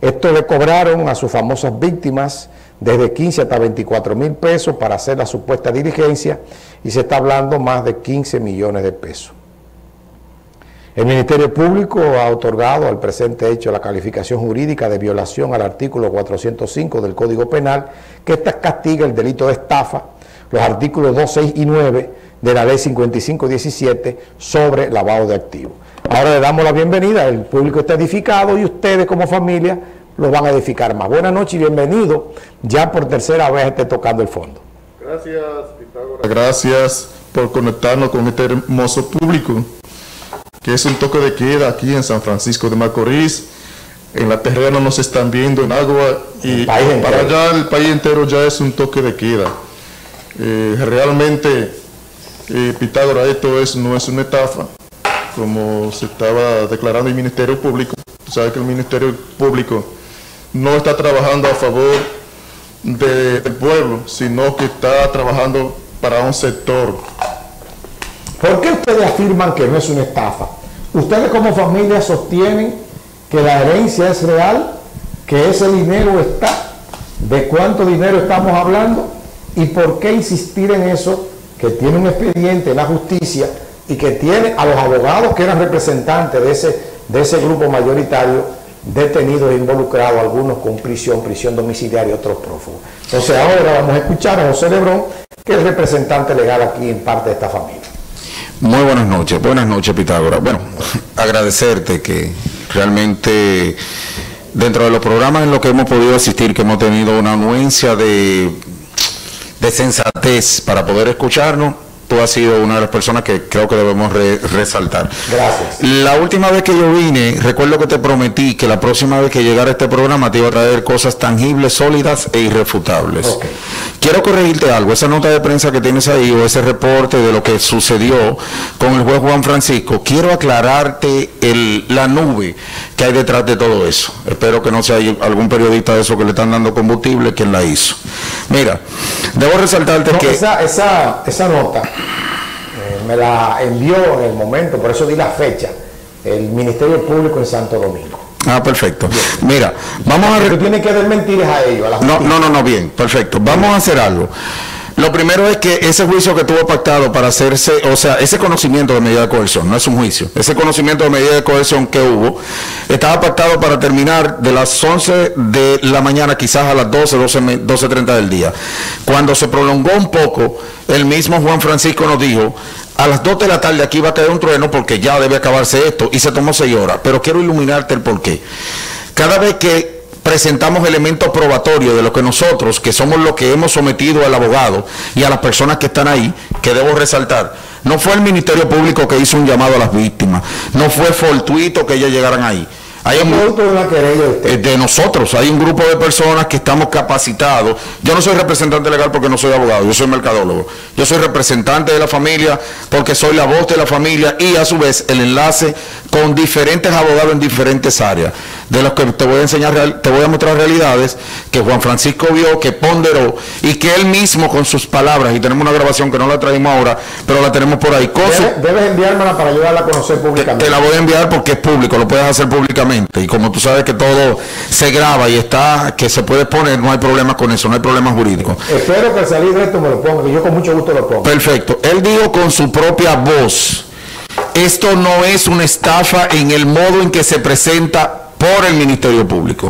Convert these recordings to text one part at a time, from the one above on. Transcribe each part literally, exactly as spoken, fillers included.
Esto le cobraron a sus famosas víctimas desde quince hasta veinticuatro mil pesos para hacer la supuesta diligencia, y se está hablando más de quince millones de pesos. El Ministerio Público ha otorgado al presente hecho la calificación jurídica de violación al artículo cuatrocientos cinco del Código Penal, que esta castiga el delito de estafa, los artículos dos, seis y nueve de la Ley cincuenta y cinco diecisiete sobre lavado de activos. Ahora le damos la bienvenida, el público está edificado y ustedes como familia los van a edificar más. Buenas noches y bienvenido, ya por tercera vez esté tocando el fondo. Gracias, Pitágoras. Gracias por conectarnos con este hermoso público, que es un toque de queda aquí en San Francisco de Macorís. En la terrena nos están viendo en agua y para allá el país entero ya es un toque de queda. Eh, realmente, eh, Pitágoras, esto es, no es una estafa, como se estaba declarando el Ministerio Público. Tú sabes que el Ministerio Público no está trabajando a favor de, del pueblo, sino que está trabajando para un sector. ¿Por qué ustedes afirman que no es una estafa? Ustedes como familia sostienen que la herencia es real, que ese dinero está. ¿De cuánto dinero estamos hablando? ¿Y por qué insistir en eso? Que tiene un expediente en la justicia y que tiene a los abogados que eran representantes de ese, de ese grupo mayoritario detenidos e involucrados, algunos con prisión, prisión domiciliaria y otros prófugos. Entonces ahora vamos a escuchar a José Lebrón, que es el representante legal aquí en parte de esta familia. Muy buenas noches, buenas noches, Pitágoras. Bueno, agradecerte que realmente dentro de los programas en los que hemos podido asistir, que hemos tenido una anuencia de, de sensatez para poder escucharnos, tú has sido una de las personas que creo que debemos re, resaltar. Gracias. La última vez que yo vine, recuerdo que te prometí que la próxima vez que llegara este programa te iba a traer cosas tangibles, sólidas e irrefutables. Okay. Quiero corregirte algo, esa nota de prensa que tienes ahí o ese reporte de lo que sucedió con el juez Juan Francisco, quiero aclararte el, la nube que hay detrás de todo eso. Espero que no sea algún periodista de eso que le están dando combustible quien la hizo. Mira, debo resaltarte no, que... Esa, esa, esa nota eh, me la envió en el momento, por eso di la fecha, el Ministerio Público en Santo Domingo. Ah, perfecto. Bien. Mira, vamos a... Tú tienes que desmentir a ellos. A la no, no, no, no, bien, perfecto. Vamos a hacer algo. Lo primero es que ese juicio que tuvo pactado para hacerse, o sea, ese conocimiento de medida de coerción, no es un juicio, ese conocimiento de medida de coerción que hubo, estaba pactado para terminar de las once de la mañana quizás a las doce, doce treinta del día. Cuando se prolongó un poco, el mismo Juan Francisco nos dijo, a las dos de la tarde aquí va a caer un trueno porque ya debe acabarse esto, y se tomó seis horas, pero quiero iluminarte el porqué. Cada vez que presentamos elementos probatorios de lo que nosotros, que somos los que hemos sometido al abogado y a las personas que están ahí, que debo resaltar, no fue el Ministerio Público que hizo un llamado a las víctimas, no fue fortuito que ellas llegaran ahí. Hay un grupo de, la querella de, de nosotros, hay un grupo de personas que estamos capacitados. Yo no soy representante legal porque no soy abogado, yo soy mercadólogo. Yo soy representante de la familia porque soy la voz de la familia y a su vez el enlace con diferentes abogados en diferentes áreas, de los que te voy a enseñar, te voy a mostrar realidades que Juan Francisco vio, que ponderó y que él mismo con sus palabras, y tenemos una grabación que no la traemos ahora, pero la tenemos por ahí. Debes, debes enviármela para ayudarla a conocer públicamente. Te, te la voy a enviar porque es público, lo puedes hacer públicamente. Y como tú sabes que todo se graba y está, que se puede poner, no hay problemas con eso, no hay problemas jurídicos. Espero que al salir de esto me lo ponga, que yo con mucho gusto lo pongo. Perfecto. Él dijo con su propia voz, esto no es una estafa en el modo en que se presenta por el Ministerio Público.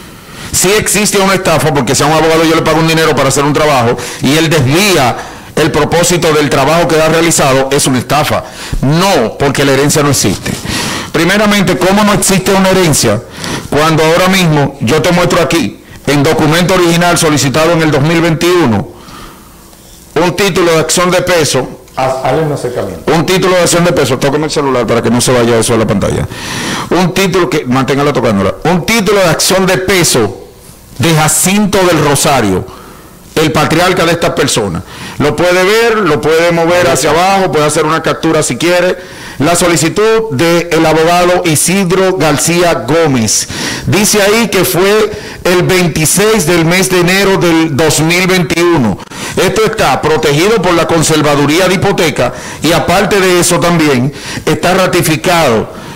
Sí existe una estafa porque si a un abogado yo le pago un dinero para hacer un trabajo y él desvía el propósito del trabajo que ha realizado, es una estafa. No, porque la herencia no existe. Primeramente, ¿cómo no existe una herencia? Cuando ahora mismo yo te muestro aquí, en documento original solicitado en el dos mil veintiuno, un título de acción de peso, un título de acción de peso, tóqueme el celular para que no se vaya eso a la pantalla, un título que, manténgala tocándola, un título de acción de peso de Jacinto del Rosario, el patriarca de estas personas. Lo puede ver, lo puede mover hacia abajo, puede hacer una captura si quiere. La solicitud del abogado Isidro García Gómez. Dice ahí que fue el veintiséis del mes de enero del dos mil veintiuno. Esto está protegido por la Conservaduría de Hipoteca y aparte de eso también está ratificado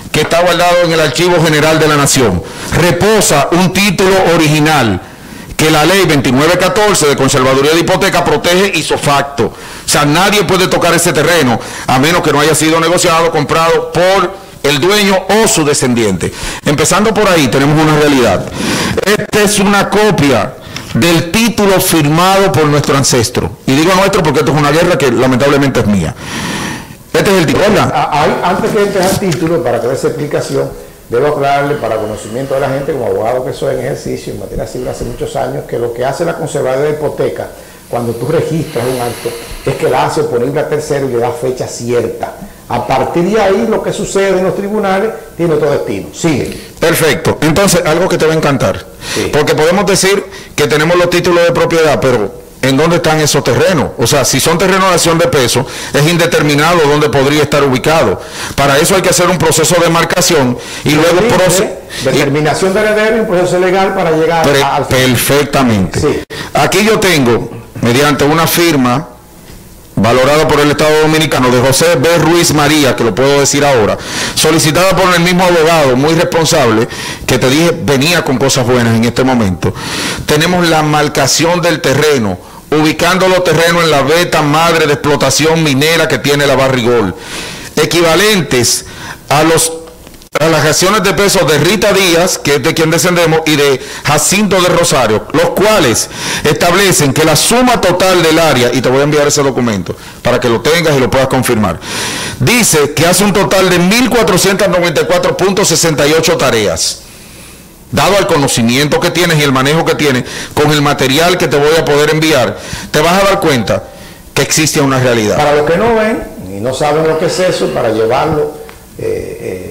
que está guardado en el Archivo General de la Nación. Reposa un título original que la ley veintinueve catorce de conservaduría de hipoteca protege ipso facto. O sea, nadie puede tocar ese terreno a menos que no haya sido negociado, comprado por el dueño o su descendiente. Empezando por ahí, tenemos una realidad. Esta es una copia del título firmado por nuestro ancestro. Y digo nuestro porque esto es una guerra que lamentablemente es mía. Este es el título. Antes que entres al título, para que dé esa explicación, debo aclararle para conocimiento de la gente, como abogado que soy en ejercicio en materia civil hace muchos años, que lo que hace la conservaduría de hipoteca cuando tú registras un acto es que la hace oponible a tercero y le da fecha cierta. A partir de ahí, lo que sucede en los tribunales tiene otro destino. Sigue. Perfecto. Entonces, algo que te va a encantar. Sí. Porque podemos decir que tenemos los títulos de propiedad, pero ¿en dónde están esos terrenos? O sea, si son terrenos de acción de peso, es indeterminado dónde podría estar ubicado. Para eso hay que hacer un proceso de marcación y luego proceso... Determinación de heredero y un proceso legal para llegar Pre a, al... Perfectamente. Sí. Aquí yo tengo, mediante una firma valorada por el Estado Dominicano, de José B. Ruiz María, que lo puedo decir ahora, solicitada por el mismo abogado, muy responsable, que te dije venía con cosas buenas en este momento. Tenemos la marcación del terreno, ubicando los terrenos en la veta madre de explotación minera que tiene la Barrigol, equivalentes a los a las acciones de peso de Rita Díaz, que es de quien descendemos, y de Jacinto de Rosario, los cuales establecen que la suma total del área, y te voy a enviar ese documento para que lo tengas y lo puedas confirmar, dice que hace un total de mil cuatrocientos noventa y cuatro punto sesenta y ocho tareas. Dado el conocimiento que tienes y el manejo que tienes con el material que te voy a poder enviar, te vas a dar cuenta que existe una realidad. Para los que no ven y no saben lo que es eso, para llevarlo eh, eh,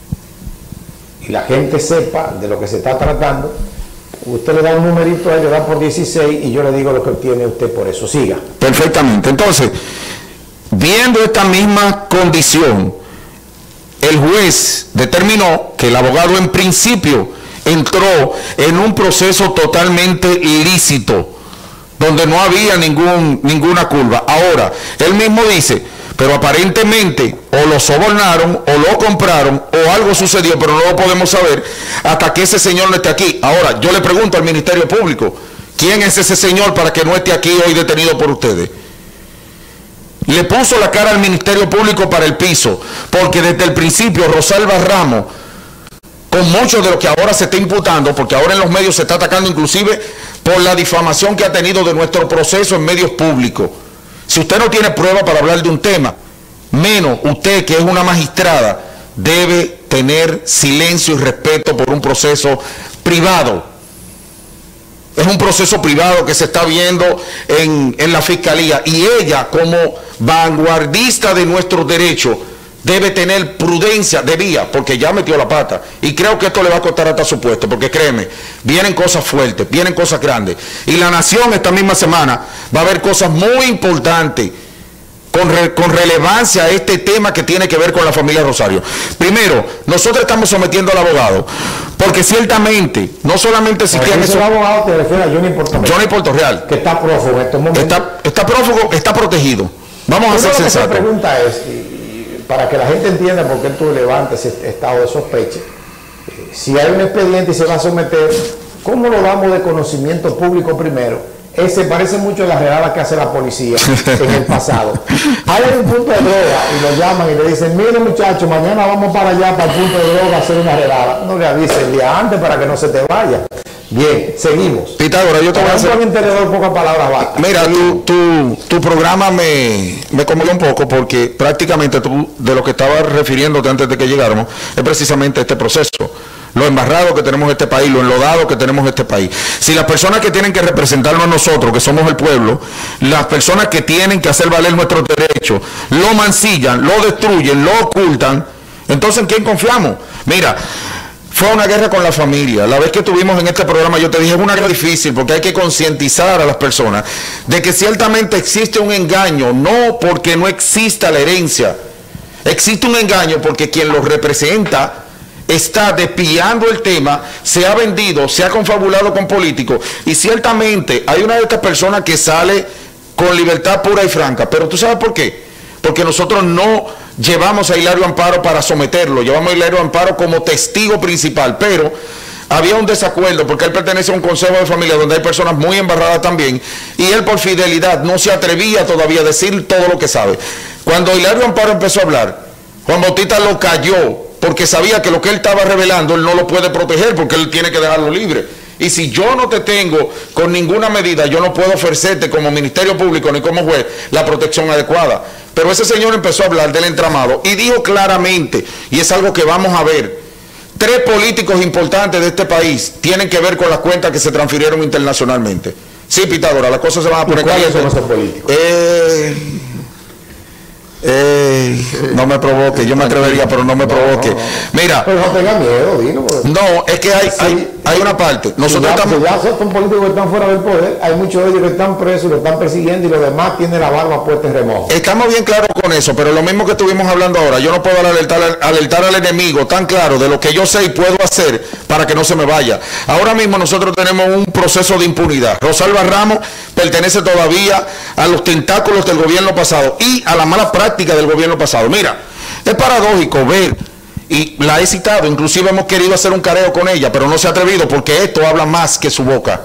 y la gente sepa de lo que se está tratando, usted le da un numerito, le da por dieciséis y yo le digo lo que obtiene usted por eso. Siga. Perfectamente. Entonces, viendo esta misma condición, el juez determinó que el abogado en principio entró en un proceso totalmente ilícito, donde no había ningún, ninguna curva. Ahora, él mismo dice, pero aparentemente o lo sobornaron o lo compraron o algo sucedió, pero no lo podemos saber hasta que ese señor no esté aquí. Ahora, yo le pregunto al Ministerio Público, ¿quién es ese señor para que no esté aquí hoy detenido por ustedes? Le puso la cara al Ministerio Público para el piso, porque desde el principio Rosalba Ramos, con mucho de lo que ahora se está imputando, porque ahora en los medios se está atacando inclusive por la difamación que ha tenido de nuestro proceso en medios públicos. Si usted no tiene prueba para hablar de un tema, menos usted que es una magistrada, debe tener silencio y respeto por un proceso privado. Es un proceso privado que se está viendo en, en la Fiscalía, y ella, como vanguardista de nuestros derechos, debe tener prudencia, debía, porque ya metió la pata, y creo que esto le va a costar hasta su puesto, porque créeme, vienen cosas fuertes, vienen cosas grandes, y la nación esta misma semana va a ver cosas muy importantes con, re, con relevancia a este tema que tiene que ver con la familia Rosario. Primero, nosotros estamos sometiendo al abogado, porque ciertamente, no solamente existían esos... El abogado te refiere a Johnny Portorreal. Johnny Portorreal. Que está prófugo en estos momentos. Está, está prófugo, está protegido. Vamos a ser sensatos. La pregunta es, y, y para que la gente entienda por qué tú levantas ese estado de sospecha, eh, si hay un expediente y se va a someter, ¿cómo lo damos de conocimiento público primero? Ese parece mucho a las redadas que hace la policía en el pasado. Hay un punto de droga y lo llaman y le dicen, mire muchachos, mañana vamos para allá, para el punto de droga, a hacer una redada. No le avise el día antes para que no se te vaya. Bien, seguimos. Pitágoras, yo te voy a hacer... un tenedor, pocas palabras basta. Mira, tu, tu, tu programa me, me conmovió un poco, porque prácticamente tú, de lo que estabas refiriéndote antes de que llegáramos, es precisamente este proceso. Lo embarrado que tenemos este país, lo enlodado que tenemos este país. Si las personas que tienen que representarnos a nosotros, que somos el pueblo, las personas que tienen que hacer valer nuestros derechos, lo mancillan, lo destruyen, lo ocultan, entonces ¿en quién confiamos? Mira, fue una guerra con la familia. La vez que estuvimos en este programa yo te dije, es una guerra difícil, porque hay que concientizar a las personas de que ciertamente existe un engaño, no porque no exista la herencia, existe un engaño porque quien los representa está despiando el tema, se ha vendido, se ha confabulado con políticos, y ciertamente hay una de estas personas que sale con libertad pura y franca. Pero ¿tú sabes por qué? Porque nosotros no llevamos a Hilario Amparo para someterlo, llevamos a Hilario Amparo como testigo principal, pero había un desacuerdo porque él pertenece a un consejo de familia donde hay personas muy embarradas también, y él por fidelidad no se atrevía todavía a decir todo lo que sabe. Cuando Hilario Amparo empezó a hablar, Juan Bautista lo cayó porque sabía que lo que él estaba revelando él no lo puede proteger porque él tiene que dejarlo libre. Y si yo no te tengo con ninguna medida, yo no puedo ofrecerte como Ministerio Público ni como juez la protección adecuada. Pero ese señor empezó a hablar del entramado y dijo claramente, y es algo que vamos a ver, tres políticos importantes de este país tienen que ver con las cuentas que se transfirieron internacionalmente. Sí, Pitágoras, las cosas se van a poner calientes. ¿Cuáles son esos políticos? Eh... Eh, no me provoque, yo me atrevería, pero no me provoque. Mira, pero no tenga miedo, dilo. No, es que hay, Sí, hay, hay una parte. Nosotros ya, estamos. ya son políticos que están fuera del poder, hay muchos de ellos que están presos, lo están persiguiendo y los demás tienen la barba puesta en remojo. Estamos bien claros con eso, pero lo mismo que estuvimos hablando ahora, yo no puedo alertar, alertar al enemigo tan claro de lo que yo sé y puedo hacer para que no se me vaya. Ahora mismo nosotros tenemos un proceso de impunidad. Rosalba Ramos pertenece todavía a los tentáculos del gobierno pasado y a la mala práctica del gobierno pasado. Mira, es paradójico ver, y la he citado, inclusive hemos querido hacer un careo con ella, pero no se ha atrevido porque esto habla más que su boca.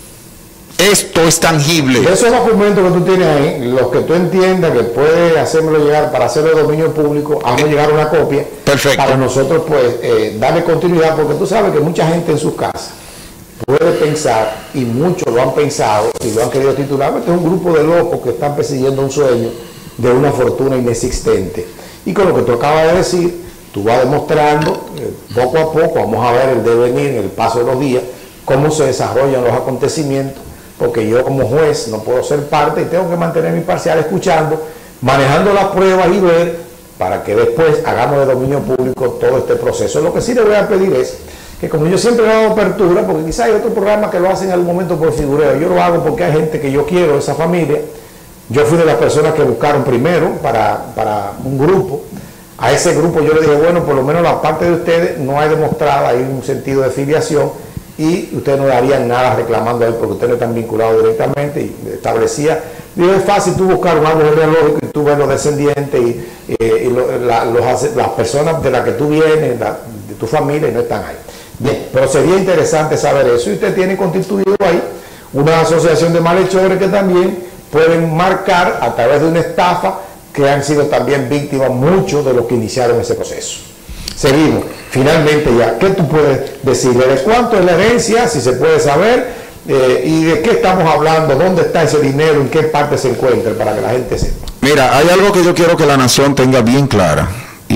Esto es tangible. De esos documentos que tú tienes ahí, los que tú entiendas que puedes hacérmelo llegar para hacerlo de dominio público, hazme llegar una copia. Perfecto. Para nosotros, pues, eh, darle continuidad, porque tú sabes que mucha gente en sus casas puede pensar, y muchos lo han pensado y lo han querido titular, este es un grupo de locos que están persiguiendo un sueño de una fortuna inexistente. Y con lo que tú acabas de decir, tú vas demostrando, eh, poco a poco, vamos a ver el devenir, el paso de los días, cómo se desarrollan los acontecimientos, porque yo como juez no puedo ser parte y tengo que mantenerme imparcial escuchando, manejando las pruebas y ver, para que después hagamos de dominio público todo este proceso. Lo que sí le voy a pedir es que, como yo siempre he dado apertura, porque quizá hay otros programas que lo hacen en algún momento por figureo, yo lo hago porque hay gente que yo quiero, esa familia. Yo fui de las personas que buscaron primero para, para un grupo. A ese grupo yo le dije, bueno, por lo menos la parte de ustedes no hay demostrada, hay un sentido de filiación y ustedes no darían nada reclamando a él porque ustedes no están vinculados directamente, y establecía, digo, es fácil tú buscar un árbol genealógico y tú ves los descendientes y, eh, y lo, la, los, las personas de las que tú vienes, la, de tu familia, y no están ahí. Bien, pero sería interesante saber eso, y usted tiene constituido ahí una asociación de malhechores que también pueden marcar a través de una estafa que han sido también víctimas muchos de los que iniciaron ese proceso. Seguimos. Finalmente ya, ¿qué tú puedes decirle? ¿De cuánto es la herencia? Si se puede saber. Eh, ¿Y de qué estamos hablando? ¿Dónde está ese dinero? ¿En qué parte se encuentra? Para que la gente sepa. Mira, hay algo que yo quiero que la nación tenga bien clara.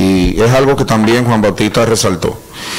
Y es algo que también Juan Bautista resaltó.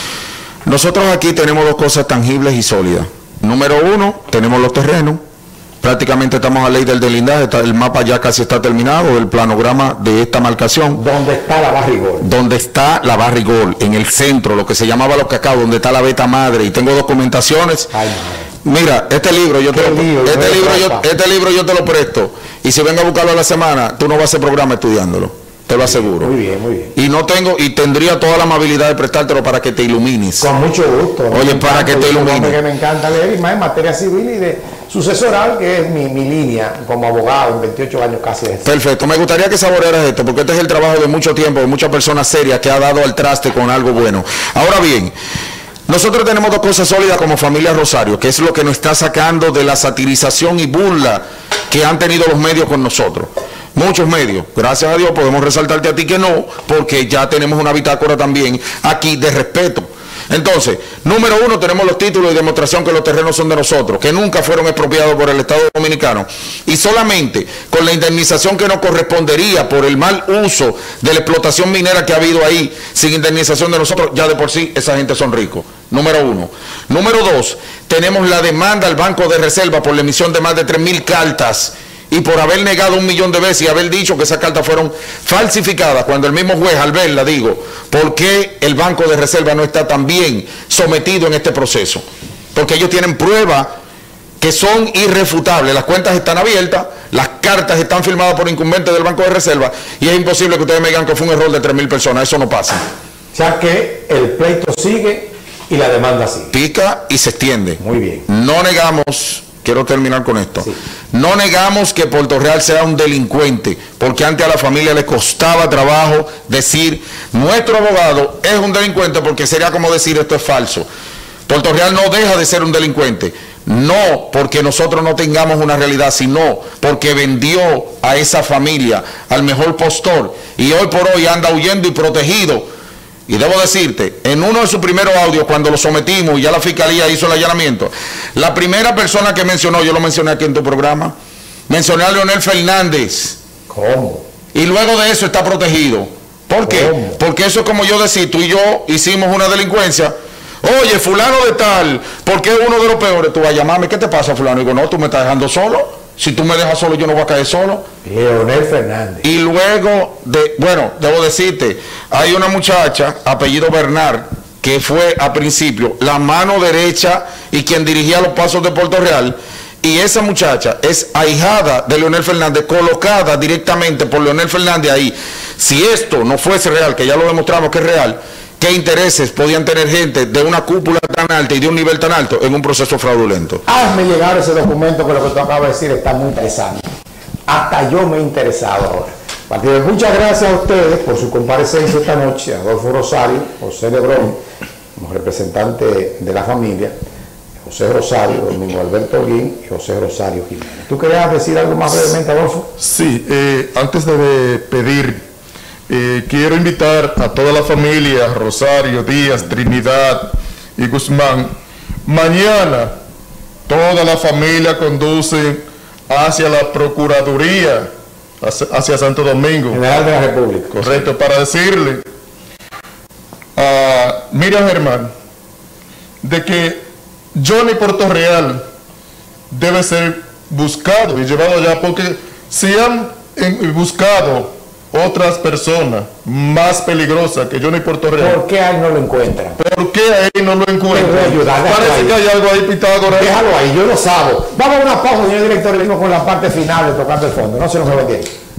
Nosotros aquí tenemos dos cosas tangibles y sólidas. Número uno, tenemos los terrenos. Prácticamente estamos a ley del delindaje, está, el mapa ya casi está terminado, el planograma de esta marcación. ¿Dónde está la Barrigol? Donde está la Barrigol, en el centro, lo que se llamaba Los Cacao, donde está la Beta Madre, y tengo documentaciones. Ay, mira, este libro yo te lo, lío, este, libro yo, este libro yo te lo presto, y si vengo a buscarlo a la semana, tú no vas a hacer programa estudiándolo. Te lo aseguro. Muy bien, muy bien. Y no tengo, y tendría toda la amabilidad de prestártelo para que te ilumines. Con mucho gusto. Oye, para que te ilumines. Que me encanta leer, y más en materia civil y de sucesoral, que es mi, mi línea como abogado en veintiocho años casi. De Perfecto. Me gustaría que saborearas esto, porque este es el trabajo de mucho tiempo, de muchas personas serias que ha dado al traste con algo bueno. Ahora bien, nosotros tenemos dos cosas sólidas como familia Rosario, que es lo que nos está sacando de la satirización y burla que han tenido los medios con nosotros. Muchos medios, gracias a Dios podemos resaltarte a ti que no, porque ya tenemos una bitácora también aquí de respeto. Entonces, número uno, tenemos los títulos y demostración que los terrenos son de nosotros, que nunca fueron expropiados por el Estado Dominicano, y solamente con la indemnización que nos correspondería por el mal uso de la explotación minera que ha habido ahí, sin indemnización de nosotros, ya de por sí esa gente son ricos. Número uno. Número dos, tenemos la demanda al Banco de Reserva por la emisión de más de tres mil cartas, y por haber negado un millón de veces y haber dicho que esas cartas fueron falsificadas, cuando el mismo juez al verla, digo, ¿por qué el Banco de Reserva no está también sometido en este proceso? Porque ellos tienen pruebas que son irrefutables, las cuentas están abiertas, las cartas están firmadas por incumbentes del Banco de Reserva, y es imposible que ustedes me digan que fue un error de tres mil personas, eso no pasa. O sea que el pleito sigue y la demanda sigue. Pica y se extiende. Muy bien. No negamos quiero terminar con esto. Sí. No negamos que Puerto Real sea un delincuente, porque antes a la familia le costaba trabajo decir, nuestro abogado es un delincuente, porque sería como decir esto es falso. Puerto Real no deja de ser un delincuente, no porque nosotros no tengamos una realidad, sino porque vendió a esa familia al mejor postor, y hoy por hoy anda huyendo y protegido. Y debo decirte, en uno de sus primeros audios, cuando lo sometimos y ya la fiscalía hizo el allanamiento, la primera persona que mencionó, yo lo mencioné aquí en tu programa, mencioné a Leonel Fernández. ¿Cómo? Y luego de eso está protegido. ¿Por qué? ¿Cómo? Porque eso es como yo decir, tú y yo hicimos una delincuencia. Oye, fulano de tal, ¿por qué es uno de los peores? Tú vas a llamarme, ¿qué te pasa, fulano? Y digo, no, tú me estás dejando solo. Si tú me dejas solo, yo no voy a caer solo. Leonel Fernández. Y luego, de, bueno, debo decirte, hay una muchacha, apellido Bernard, que fue a principio la mano derecha y quien dirigía los pasos de Puerto Real, y esa muchacha es ahijada de Leonel Fernández, colocada directamente por Leonel Fernández ahí. Si esto no fuese real, que ya lo demostramos que es real, ¿qué intereses podían tener gente de una cúpula tan alta y de un nivel tan alto en un proceso fraudulento? Hazme llegar ese documento, que lo que tú acabas de decir está muy interesante. Hasta yo me he interesado ahora. Partido, muchas gracias a ustedes por su comparecencia esta noche, Adolfo Rosario, José Lebrón, como representante de la familia, José Rosario, Domingo Alberto Holguín y José Rosario Jiménez. ¿Tú querías decir algo más brevemente, Adolfo? Sí, eh, antes de pedir... Eh, quiero invitar a toda la familia, Rosario, Díaz, Trinidad y Guzmán. Mañana toda la familia conduce hacia la Procuraduría, hacia, hacia Santo Domingo. General de la República. Correcto, para decirle a Miriam Germán de que Johnny Puerto Real debe ser buscado y llevado allá, porque si han en, buscado otras personas más peligrosas que Johnny Puerto Real, ¿Por qué a él no lo encuentran? ¿por qué ahí no lo encuentran? Te voy a ayudar, déjalo Parece ahí. que hay algo ahí, Pitágoras. Déjalo ahí, yo lo sabo. Vamos a una pausa, señor director, y venimos con la parte final de Tocando el Fondo. No se nos retire.